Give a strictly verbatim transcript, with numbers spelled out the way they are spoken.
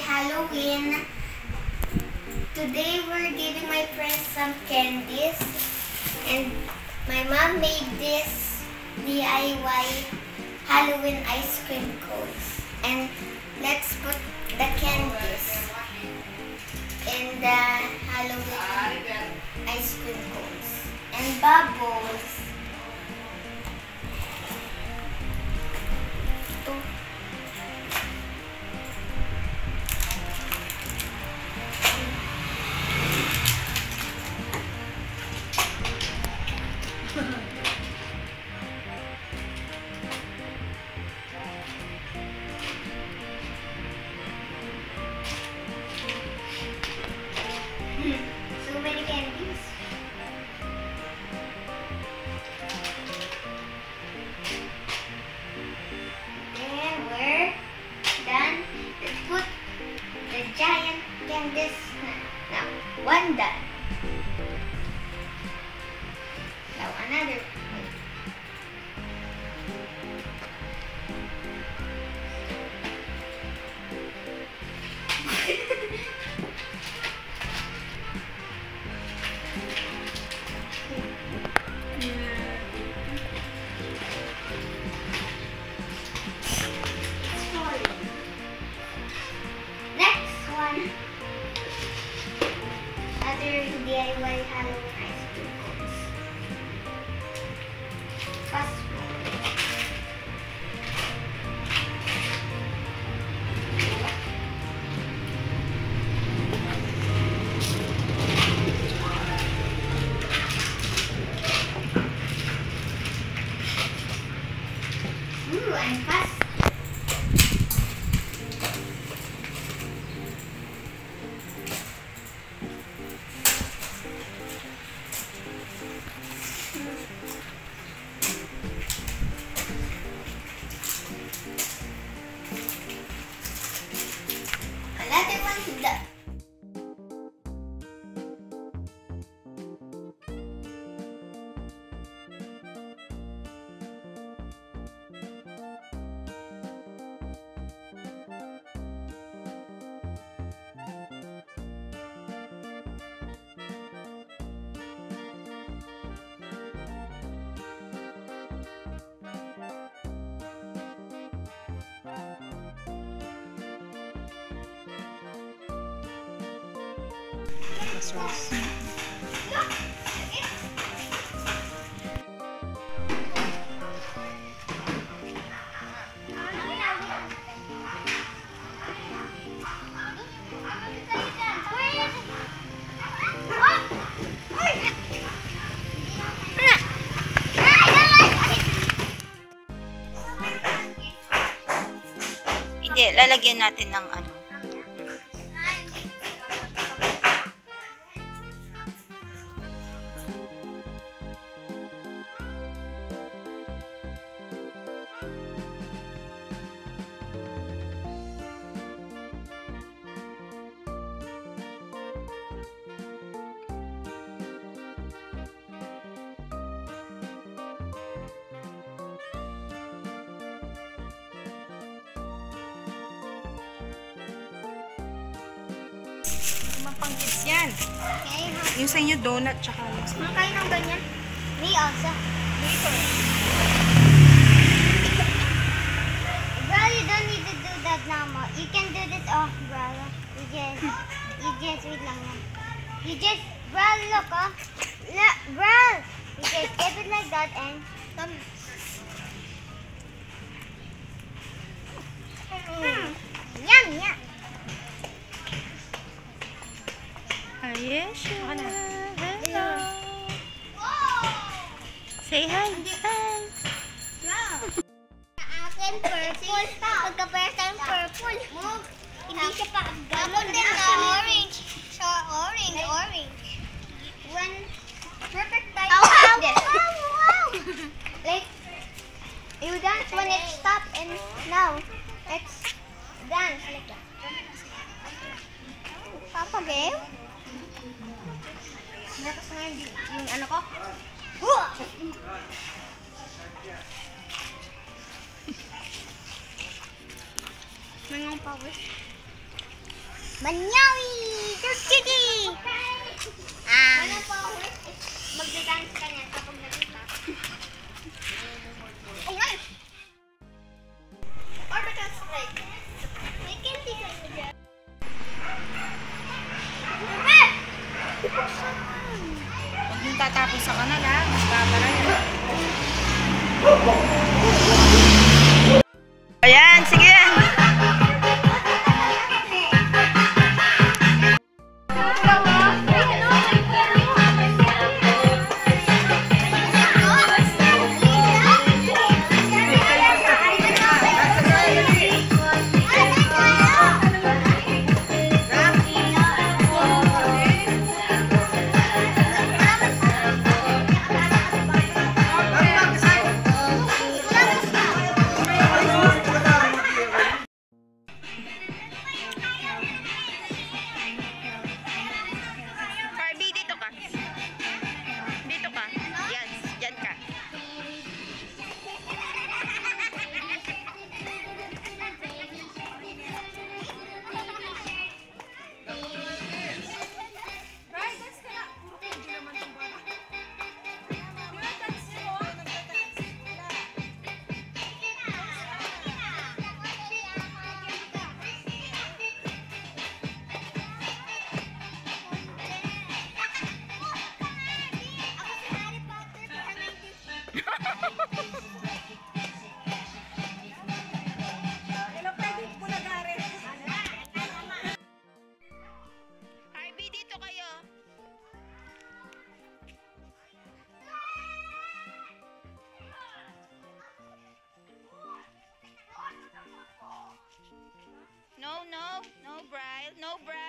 Halloween. Today we're giving my friends some candies, and my mom made this D I Y Halloween ice cream cones. And let's put the candies in the Halloween ice cream cones and bubbles. So many candies. Then we're done. Let's put the giant candies now. One done. Now another. Other D I Y Halloween ice cream cones. Fast Ooh, I'm fast. Another one done. Hindi, lalagyan natin ng ano. Pang-kids yan. Okay, Yung sa inyo, donut, tsaka yung sa makain ng ganyan. Me also. dito. Bro, you don't need to do that now, Mo. You can do this off, bro. You just, you just, wait lang yan. You just, bro, look, oh. Look, bro. You just keep it like that and come. Mm. Yum, yum. Ayesha. Hello. Say hi. Hi. Akin, purple. Pagka-person, purple. Hindi siya pa. Gamon din na orange. So, orange, orange. When perfect time Ow, like ow, this. ow, ow. Like, you dance when it stopped and now it's dance like that. Papa game? Tapos nga yung, yung ano ko. Huh! Mangang powers. Manyawi! Tuskidi! Ah. Magdadance ka niya kapag nalita. Oh, nga! Or because, like, may candy ka na dyan. Bebe! Huwag yung tatapos sa kanal ha. Magbabara yan. Ayan, sige. Barbie, dito ka. Dito ka. Yan, yan ka. Barbie, dito kayo. No, no, no, Brian, no, Brian.